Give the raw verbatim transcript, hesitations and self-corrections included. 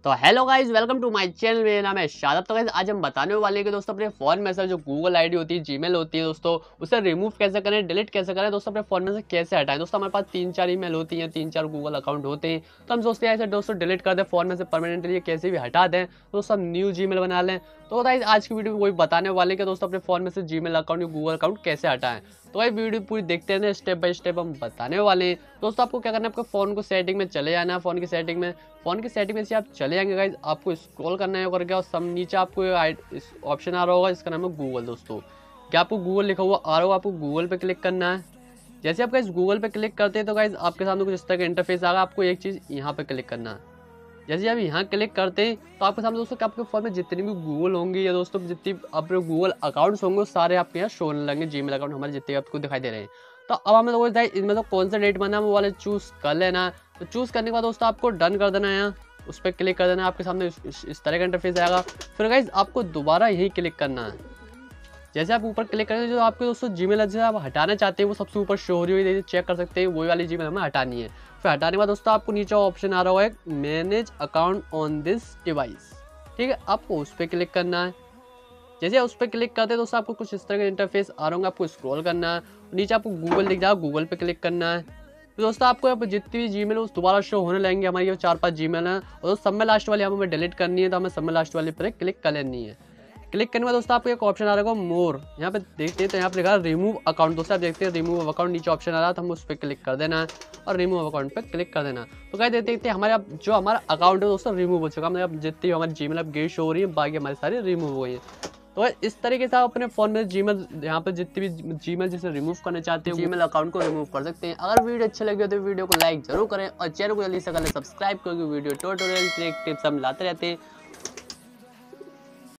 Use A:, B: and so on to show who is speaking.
A: तो hello guys, welcome to my channel. मेरा नाम है शादाब। तो गाइज आज हम बताने वाले हैं कि दोस्तों अपने फोन में से जो गूगल आईडी होती है, जीमेल होती है दोस्तों, उसे रिमूव कैसे करें, डिलीट कैसे करें दोस्तों, अपने फोन में से कैसे हटाएं। दोस्तों हमारे पास तीन चार ईमेल होती हैं, तीन चार गूगल अकाउंट होते हैं, तो हम सोचते हैं ऐसे दोस्तों डिलीट कर दें, फोन में से परमानेंटली कैसे भी हटा दें, तो सब न्यू जीमेल बना लें। तो गाइज आज की वीडियो में वही बताने वाले कि दोस्तों अपने फोन में से जीमेल अकाउंट या गूगल अकाउंट कैसे हटाएं। तो भाई वीडियो पूरी देखते हैं, स्टेप बाय स्टेप हम बताने वाले हैं। दोस्तों आपको क्या करना है, आपको फोन को सेटिंग में चले जाना है। फोन की सेटिंग में फोन की सेटिंग में से आप चले जाएंगे गाइज, आपको स्क्रॉल करना है करके, और सब नीचे आपको ऑप्शन आ रहा होगा, इसका नाम है गूगल। दोस्तों क्या आपको गूगल लिखा हुआ आ रहा होगा, आपको गूगल पे क्लिक करना है। जैसे आप गाइज गूगल पे क्लिक करते हैं तो गाइज आपके सामने कुछ इस तरह का इंटरफेस आएगा। आपको एक चीज़ यहाँ पे क्लिक करना है। जैसे आप यहाँ क्लिक करते हैं तो आपके सामने दोस्तों आपके फोन में जितनी भी गूगल होंगी या दोस्तों जितनी अपने गूगल अकाउंट्स होंगे सारे आपके यहाँ शो होने लगेंगे। जीमेल अकाउंट हमारे जितने आपको दिखाई दे रहे हैं। तो अब हमें तो बताइए इसमें तो कौन सा डेट बना है वो वाले चूज़ कर लेना। तो चूज़ करने के बाद दोस्तों आपको डन कर देना है, यहाँ उस पर क्लिक कर देना है। आपके सामने इस, इस, इस तरह का इंटरफेस आएगा। फिर गाइज आपको दोबारा यही क्लिक करना है। जैसे आप ऊपर क्लिक करेंगे जो आपके दोस्तों जीमेल जैसे आप हटाना चाहते हैं वो सबसे ऊपर शो हो रही हुई चेक कर सकते हैं, वही वाली जीमेल हमें हटानी है। फिर हटाने के बाद दोस्तों आपको नीचे ऑप्शन आ रहा होगा एक manage account on this device, ठीक है, आपको उस पर क्लिक करना है। जैसे उस पर क्लिक करते हैं दोस्तों आपको कुछ इस तरह का इंटरफेस आ रहा होगा, आपको स्क्रॉल करना है, नीचे आपको गूगल दिख जाएगा, गूगल पे क्लिक करना है। तो दोस्तों आपको यहाँ पर जितनी भी जीमेल उस दोबारा शो होने लगेंगे। हमारी ये चार पांच जीमेल हैं और सब में लास्ट वाली हमें डिलीट करनी है, तो हमें सब में लास्ट वाली पर क्लिक कर लेनी है। क्लिक करने के बाद दोस्तों आपको एक ऑप्शन आ रहा है मोर, यहाँ पे देखते हैं तो यहाँ पे लिखा है रिमूव अकाउंट। दोस्तों आप देखते हैं रिमूव अकाउंट नीचे ऑप्शन आ रहा है, तो हम उस पर क्लिक कर देना है और रिमूव अकाउंट पे क्लिक कर देना। तो क्या देखते देखते हमारे अब जो हमारा अकाउंट है दोस्तों रिमूव हो चुका है। मतलब जितनी हमारी जीमेल अब गेट शो हो रही है, बाकी हमारी सारी रिमूव हो गई है। तो इस तरीके से आप अपने फोन में जीमेल यहाँ पे जितनी भी जीमेल जिसे रिमूव करना चाहते हैं जीमेल अकाउंट को रिमूव कर सकते हैं। अगर वीडियो अच्छी लगी हो तो वीडियो को लाइक जरूर करें और चैनल को जल्दी से करें सब्सक्राइब, क्योंकि वीडियो ट्यूटोरियल टिप्स हम लाते रहते हैं।